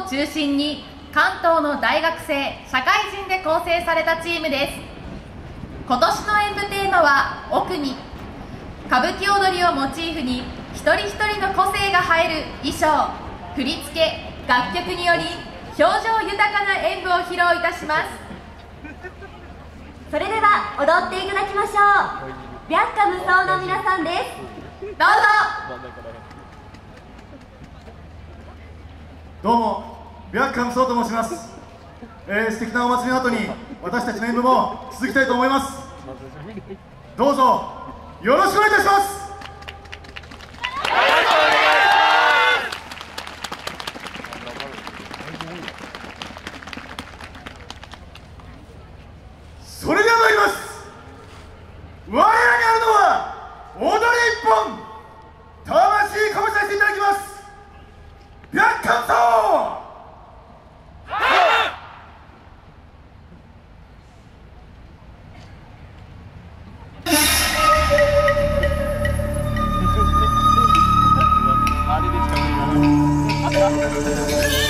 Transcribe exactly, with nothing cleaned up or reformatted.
中心に関東の大学生社会人で構成されたチームです。今年の演舞テーマは奥に、歌舞伎踊りをモチーフに一人一人の個性が映える衣装、振り付け、楽曲により表情豊かな演舞を披露いたします。 それでは踊っていただきましょう。白花無双の皆さんです。 どうぞ。 どうも、白花無双と申します。えー、素敵なお祭りの後に私たちの演舞も続きたいと思います。どうぞよろしくお願いいたします。それでは参ります。我らにあるのは踊り一本、魂かぶさせていただきます。白花無双。 あれでしか無理だな。